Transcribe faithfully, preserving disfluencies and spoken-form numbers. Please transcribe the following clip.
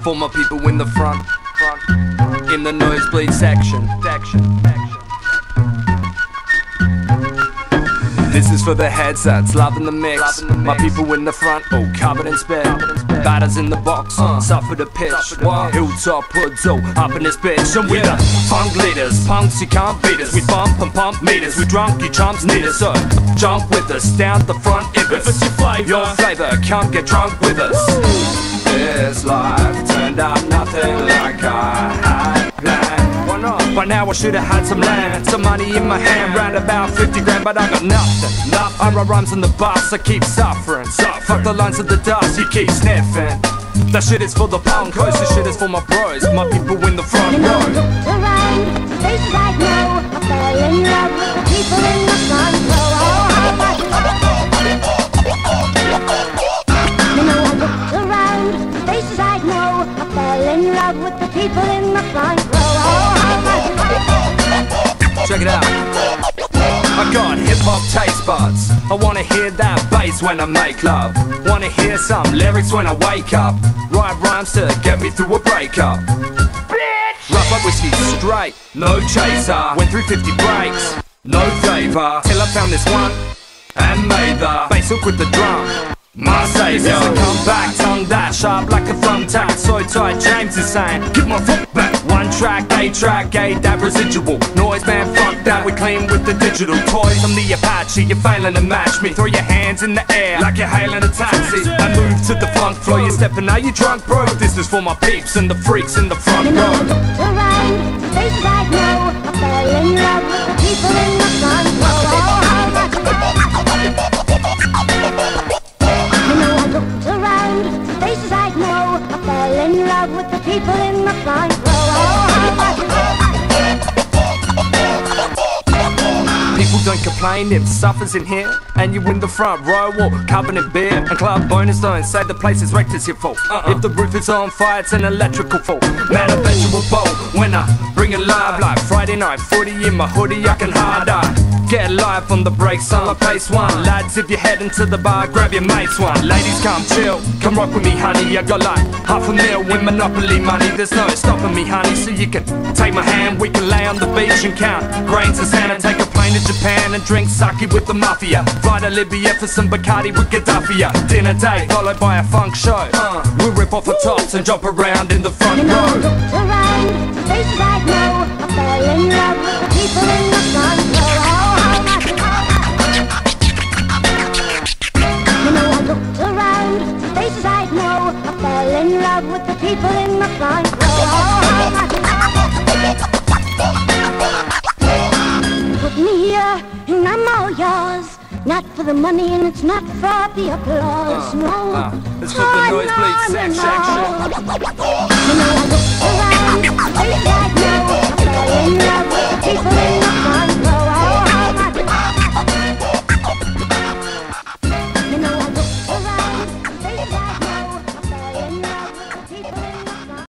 For my people in the front, front, in the nosebleed section, section, section. This is for the headsets, loving the mix. Loving the mix. My people in the front, oh, covered in spit. Batters in the box, uh, suffer the pitch. What? Hilltop hoods, oh, up in this bitch. And we're yeah. the funk leaders, punks, you can't beat us. We bump and pump meters, we drunk, you chumps need us. So jump with us, down the front, if it's your flavor. Your flavor, come get drunk with us. Woo. This life turned out nothing like I had planned. Why not? By now I should've had some land, some money in my hand, round about fifty grand, but I got nothing. nothing. I write rhymes on the bus, I keep suffering. suffering. Fuck the lines of the dust, you keep sniffing. That shit is for the punkos, this shit is for my bros, my people in the front row. You know, I looked around, faces I know, I fell in love with the people in the front row. You know, I looked around, faces I know, I fell in love with the people in the front row. Check it out. I got hip-hop taste buds. I wanna hear that bass when I make love. Wanna hear some lyrics when I wake up. Write rhymes to get me through a breakup. Bitch! Rough up whiskey straight, no chaser. Went through fifty breaks, no flavor. Till I found this one and made the bass hook with the drum. My savior, come back, tongue that sharp like a thumbtack. So tight, James is saying, give my foot back. One track, eight track, eight that residual noise, man, fuck that, we clean with the digital toys. I'm the Apache, you're failing to match me. Throw your hands in the air like you're hailing a taxi. I move to the funk floor, you're stepping out, you drunk, bro. This is for my peeps and the freaks in the front row. You know, row. I looked around, faces I know, I fell in love with the people in the front row. You know, I looked around, faces I know, I fell in love with the people in the front row. People don't complain if suffers in here and you in the front row or covered in beer and club bonus don't say the place is wrecked, it's your fault. uh-uh. If the roof is on fire, it's an electrical fault. Man, I bet you a bowl when I bring it live like Friday night footy in my hoodie, I can hard eye. Get live on the brakes on the pace one. Lads, if you're heading to the bar, grab your mates one. Ladies, come chill, come rock with me, honey. I got like half a mil with Monopoly money. There's no stopping me, honey, so you can take my hand. We can lay on the beach and count grains of sand and take a plane to Japan and drink sake with the mafia. Fly to Libya for some Bacardi with Gaddafi. Dinner date followed by a funk show. uh, We'll rip off the tops and jump around in the front you know, row. I looked around, faces I know, I fell in love with the people in the front row. You know, I looked around, faces I know, I fell in love with the people in the front row. Put me here and I'm all yours. Not for the money and it's not for the applause, uh, no. uh, It's for the nosebleed no, section. You know, I looked around, faces I know, I fell in love with the people in